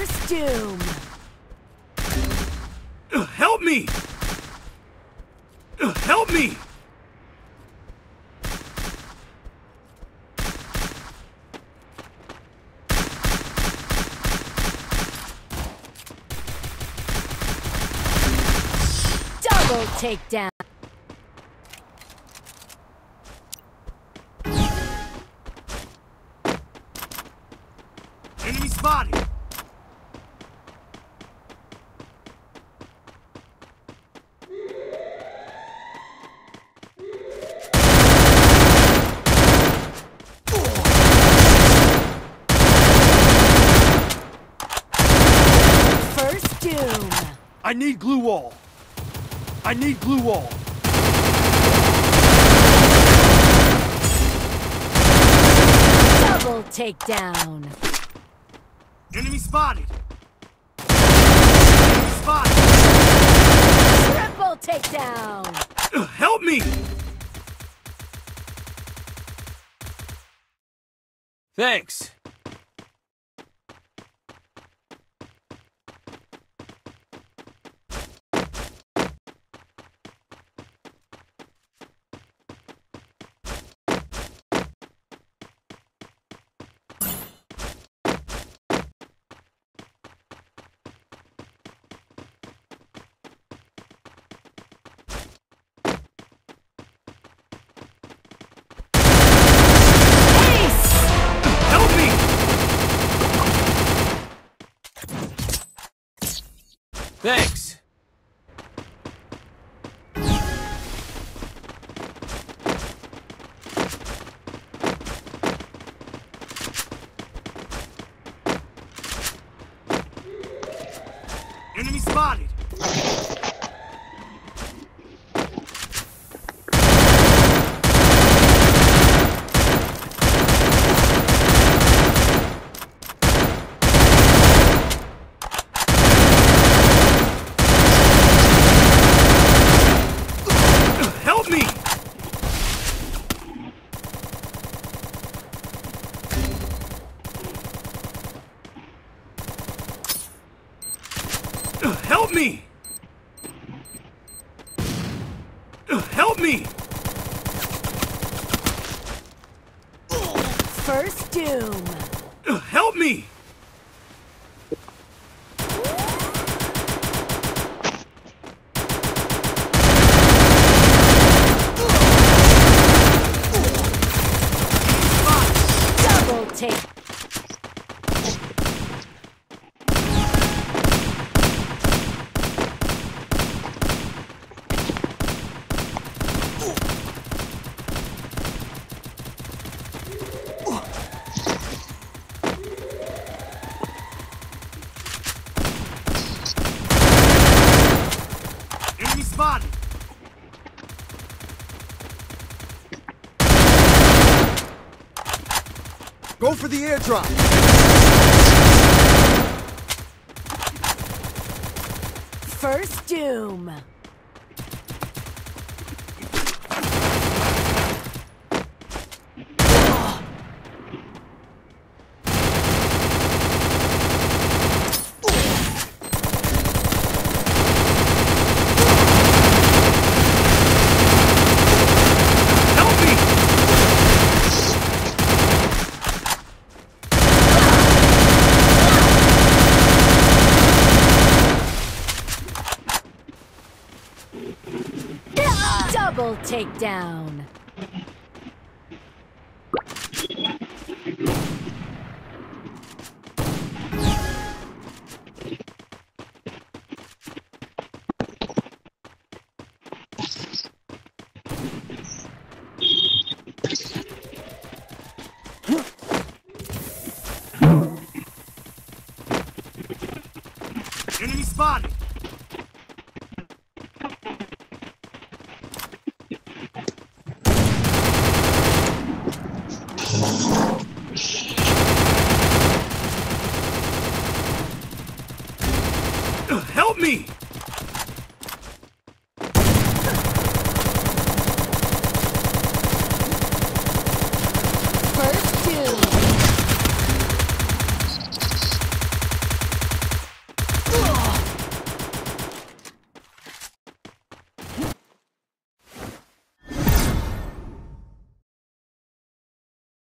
First doom. Help me! Help me! Double takedown. Enemy spotted! First doom. I need glue wall. I need glue wall. Double takedown. Enemy spotted! Enemy spotted! Triple takedown. Help me! Thanks. Help me! Thanks. Enemy spotted. Help me! Help me! Help me! First doom. Help me! Double take. Enemy spotted! Go for the airdrop! First doom. Help me! Double takedown. Enemy spotted! Help me!